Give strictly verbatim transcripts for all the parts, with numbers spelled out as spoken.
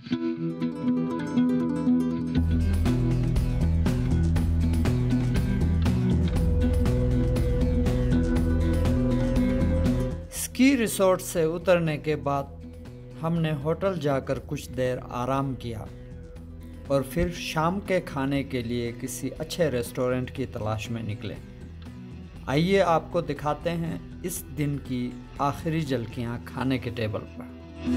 Ski resort से उतरने के बाद हमने होटल जाकर कुछ देर आराम किया और फिर शाम के खाने के लिए किसी अच्छे रेस्टोरेंट की तलाश में निकले। आइए आपको दिखाते हैं इस दिन की आखिरी झलकियाँ खाने के टेबल पर।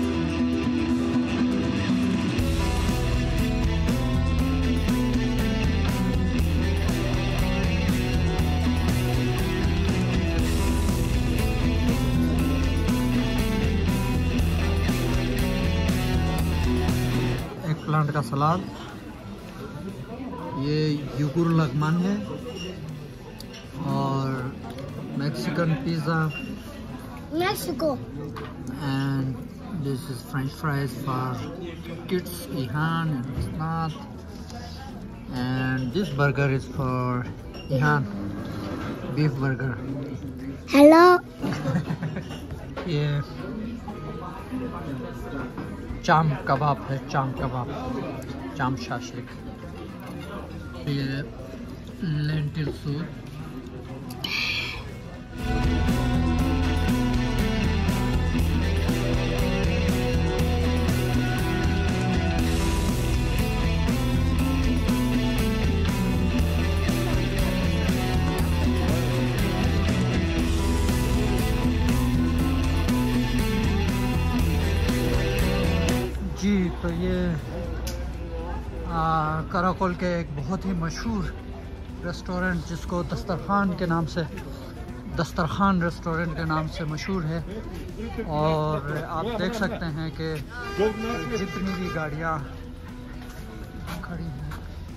प्लांट का सलाद, ये युगुर लगमन है, और Mexican pizza Mexico, and this is French fries for kids, Ihan and Isnat, and this burger is for Ihan, beef burger. hello, ये चाम कबाब है, चाम कबाब, चाम शाशलिक। ये लेंटिल सूप, जी। तो ये कराकोल के एक बहुत ही मशहूर रेस्टोरेंट जिसको दस्तरखान के नाम से, दस्तरखान रेस्टोरेंट के नाम से मशहूर है, और आप देख सकते हैं कि जितनी भी गाड़ियाँ खड़ी हैं,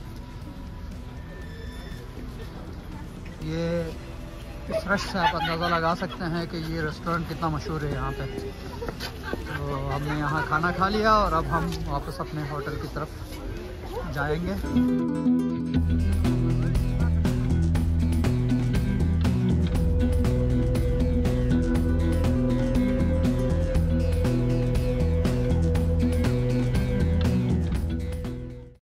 ये इस रश से आप अंदाज़ा लगा सकते हैं कि ये रेस्टोरेंट कितना मशहूर है यहाँ पे। तो हमने यहाँ खाना खा लिया और अब हम वापस अपने होटल की तरफ जाएंगे।